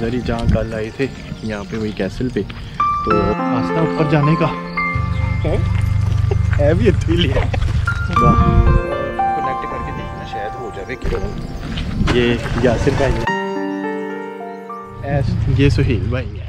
इधर ही जहाँ कल आए थे, यहाँ पे वही कैसल पे। तो रास्ता ऊपर जाने का है भी लिए कनेक्ट करके देखना शायद हो जाए कि ये यासिर भाई है, ये सुहेल भाई है।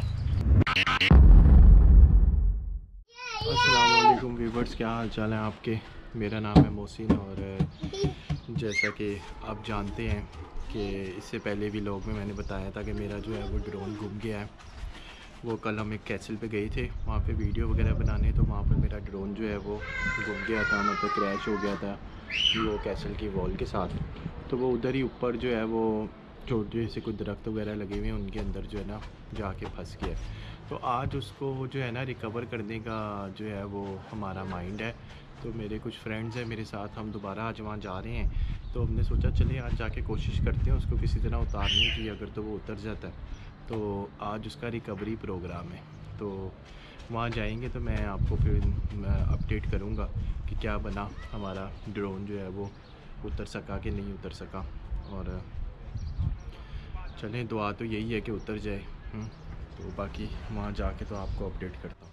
अस्सलाम वालेकुम व्यूअर्स, क्या हाल चाल है आपके। मेरा नाम है मोहसिन और जैसा कि आप जानते हैं कि इससे पहले भी लोग में मैंने बताया था कि मेरा जो है वो ड्रोन गुम गया है। वो कल हम एक कैसल पे गए थे वहाँ पे वीडियो वगैरह बनाने, तो वहाँ पर मेरा ड्रोन जो है वो गुम गया था, मतलब क्रैश हो गया था वो कैसल की वॉल के साथ। तो वो उधर ही ऊपर जो है वो छोटे से कुछ दरख्त वगैरह लगे हुए हैं, उनके अंदर जो है ना जाके फंस गया। तो आज उसको जो है ना रिकवर करने का जो है वो हमारा माइंड है। तो मेरे कुछ फ्रेंड्स हैं मेरे साथ, हम दोबारा आज वहाँ जा रहे हैं। तो हमने सोचा चलिए आज जाके कोशिश करते हैं उसको किसी तरह उतारने की, अगर तो वो उतर जाता है तो आज उसका रिकवरी प्रोग्राम है। तो वहाँ जाएंगे तो मैं आपको फिर अपडेट करूँगा कि क्या बना, हमारा ड्रोन जो है वो उतर सका कि नहीं उतर सका। और चलें, दुआ तो यही है कि उतर जाए। तो बाकी वहाँ जाके तो आपको अपडेट करता हूँ।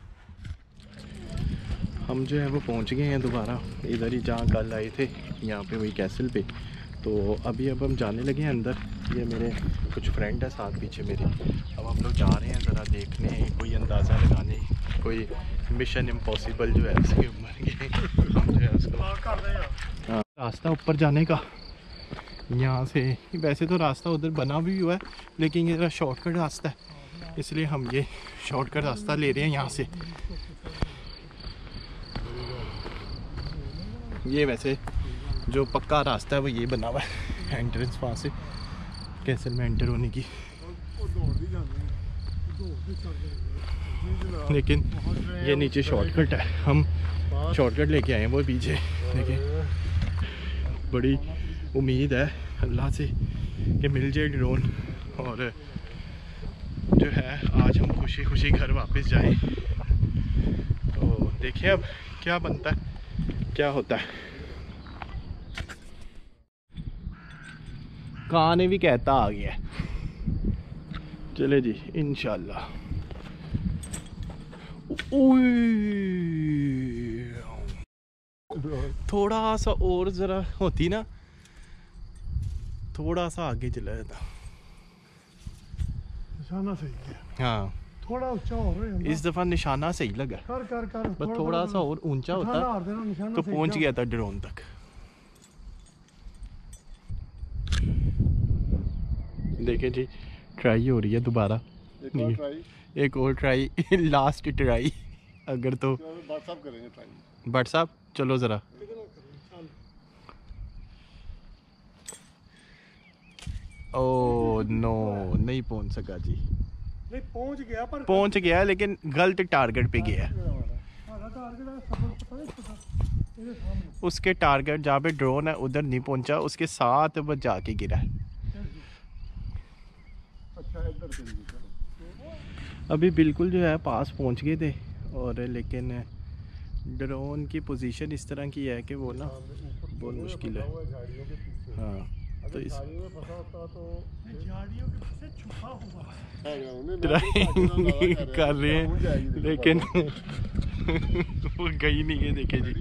हम जो है वो पहुँच गए हैं दोबारा इधर ही जहाँ कल आए थे, यहाँ पे वही कैसल पे। तो अब हम जाने लगे हैं अंदर। ये मेरे कुछ फ्रेंड है साथ पीछे मेरे। अब हम लोग जा रहे हैं ज़रा देखने, कोई अंदाज़ा लगाने, कोई मिशन इम्पॉसिबल जो है उसके ऊपर हम जो है उसको रास्ता ऊपर जाने का। यहाँ से वैसे तो रास्ता उधर बना भी हुआ है, लेकिन ये शॉर्टकट रास्ता है, इसलिए हम ये शॉर्टकट रास्ता ले रहे हैं यहाँ से। ये वैसे जो पक्का रास्ता है वो ये बना हुआ है, एंट्रेंस वहाँ से कैसल में एंटर होने की। लेकिन ये नीचे शॉर्टकट है, हम शॉर्टकट लेके आए हैं वो पीछे। देखिए, बड़ी उम्मीद है अल्लाह से कि मिल जाए ड्रोन और जो है आज हम खुशी खुशी घर वापस जाएं। तो देखिए अब क्या बनता है, क्या होता है। कान भी कहता आ गया, चले जी इंशाल्लाह। थोड़ा सा और ज़रा होती ना, थोड़ा सा आगे चला जाता। निशाना सही है, हाँ थोड़ा ऊंचा हो रहा है इस दफ़ा निशाना सही लगा। कर बस थोड़ा सा और ऊंचा होता तो पहुंच गया था ड्रोन तक। देखे जी, ट्राई हो रही है दोबारा, एक और ट्राई लास्ट ट्राई। अगर तो व्हाट्सएप करेंगे ट्राई। व्हाट्सएप चलो ज़रा। ओ नो, नहीं पहुंच सका जी। नहीं पहुंच गया लेकिन गलत टारगेट पे गया। उसके टारगेट जहाँ पे ड्रोन है उधर नहीं पहुंचा, उसके साथ वो जाके गिरा। अभी बिल्कुल जो है पास पहुंच गए थे, और लेकिन ड्रोन की पोजीशन इस तरह की है कि वो ना बहुत मुश्किल है। हाँ तो इस ट्राई कर रहे हैं लेकिन वो गई नहीं है। देखे जी,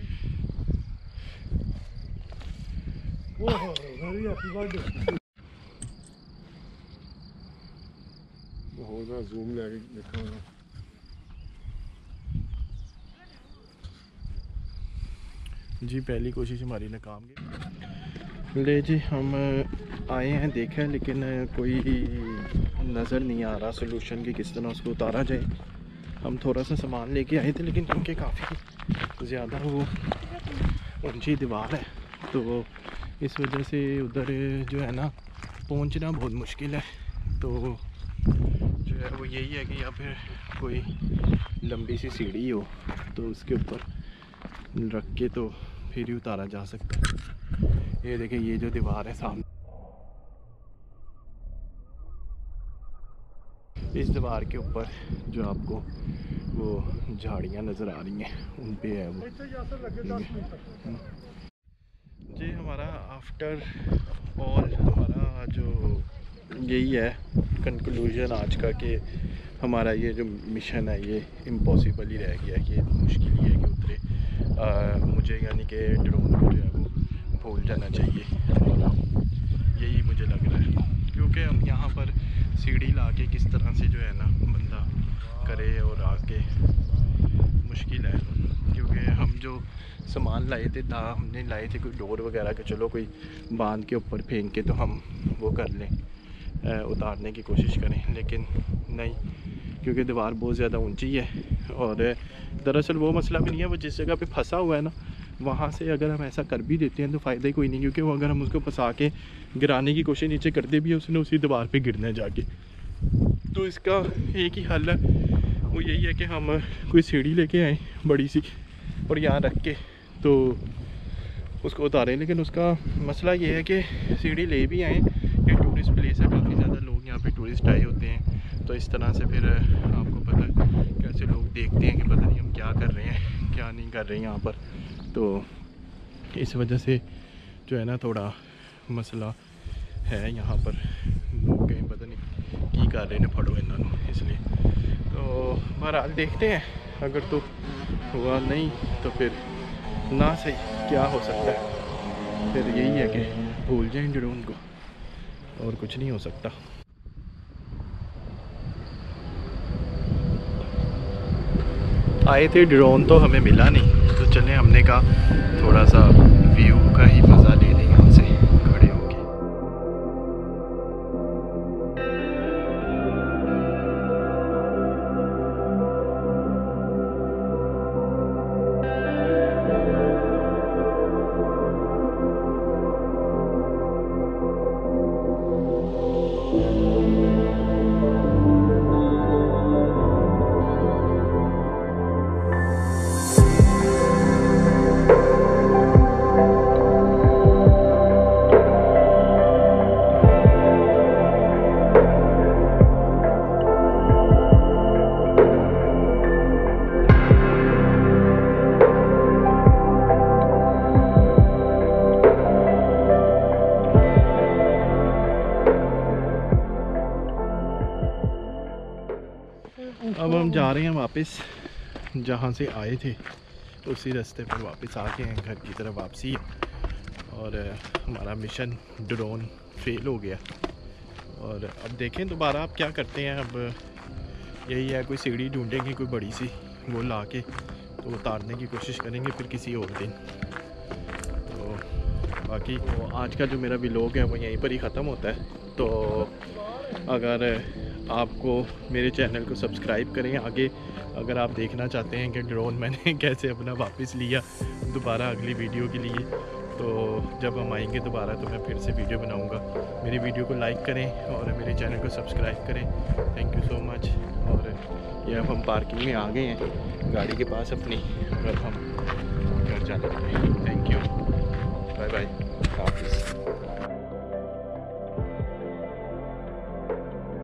जूम लेके देखो। जी पहली कोशिश हमारी नाकाम गई। ले जी, हम आए हैं, देखा है, लेकिन कोई नज़र नहीं आ रहा सोल्यूशन कि किस तरह उसको उतारा जाए। हम थोड़ा सा सामान लेके आए थे, लेकिन क्योंकि काफ़ी ज़्यादा वो ऊंची दीवार है तो इस वजह से उधर जो है ना पहुंचना बहुत मुश्किल है। तो जो है वो यही है कि या फिर कोई लंबी सी सीढ़ी हो तो उसके ऊपर रख के तो फिर ही उतारा जा सकता है। ये देखिए, ये जो दीवार है सामने, इस दीवार के ऊपर जो आपको वो झाड़ियाँ नज़र आ रही हैं उन पे है वो। जी हमारा आफ्टर ऑल हमारा जो यही है कंक्लूजन आज का कि हमारा ये जो मिशन है ये इम्पॉसिबल ही रह गया है, कि मुश्किल ही है कि उतरे। मुझे यानी कि ड्रोन को जो है वो भूल जाना चाहिए, और यही मुझे लग रहा है, क्योंकि हम यहाँ पर सीढ़ी ला के किस तरह से जो है ना बंदा करे, और आके मुश्किल है, क्योंकि हम जो सामान लाए थे हमने लाए थे कोई डोर वगैरह के, चलो कोई बांध के ऊपर फेंक के तो हम वो कर लें, उतारने की कोशिश करें, लेकिन नहीं, क्योंकि दीवार बहुत ज़्यादा ऊंची है। और दरअसल वो मसला भी नहीं है, वो जिस जगह पे फंसा हुआ है ना वहाँ से अगर हम ऐसा कर भी देते हैं तो फ़ायदा ही कोई नहीं, क्योंकि वो अगर हम उसको फंसा के गिराने की कोशिश नीचे करते भी है उसने उसी दीवार पे गिरना है जाके। तो इसका एक ही हल है, वो यही है कि हम कोई सीढ़ी लेके आएँ बड़ी सी और यहाँ रख के तो उसको उतारें। लेकिन उसका मसला ये है कि सीढ़ी ले भी आएँ, ये टूरिस्ट प्लेस है, काफ़ी ज़्यादा लोग यहाँ पे टूरिस्ट आए होते हैं, तो इस तरह से फिर आपको पता है कैसे लोग देखते हैं कि पता नहीं हम क्या कर रहे हैं क्या नहीं कर रहे हैं यहाँ पर। तो इस वजह से जो है ना थोड़ा मसला है यहाँ पर, लोग कहीं पता नहीं की कर रहे हैं फड़ो इन्होंने, इसलिए तो बहरहाल देखते हैं, अगर तो हुआ नहीं तो फिर ना सही क्या हो सकता है, फिर यही है कि भूल जाएं ड्रोन को, और कुछ नहीं हो सकता। आए थे ड्रोन तो हमें मिला नहीं, तो चले हमने कहा थोड़ा सा व्यू का ही मज़ा ले लें यहाँ से खड़े होके। अब हम जा रहे हैं वापस जहाँ से आए थे, उसी रास्ते पर वापस आ गए हैं, घर की तरफ वापसी है। और हमारा मिशन ड्रोन फेल हो गया, और अब देखें दोबारा आप क्या करते हैं। अब यही है, कोई सीढ़ी ढूंढेंगे कोई बड़ी सी, वो ला के तो उतारने की कोशिश करेंगे फिर किसी और दिन। तो बाकी तो आज का जो मेरा व्लॉग है वो यहीं पर ही ख़त्म होता है। तो अगर आपको मेरे चैनल को सब्सक्राइब करें, आगे अगर आप देखना चाहते हैं कि ड्रोन मैंने कैसे अपना वापस लिया दोबारा अगली वीडियो के लिए, तो जब हम आएंगे दोबारा तो मैं फिर से वीडियो बनाऊंगा। मेरी वीडियो को लाइक करें और मेरे चैनल को सब्सक्राइब करें। Thank you so much. और ये अब हम पार्किंग में आ गए हैं गाड़ी के पास अपनी, और हम घर जाने लगे। थैंक यू, बाय बाय, हाफिज़।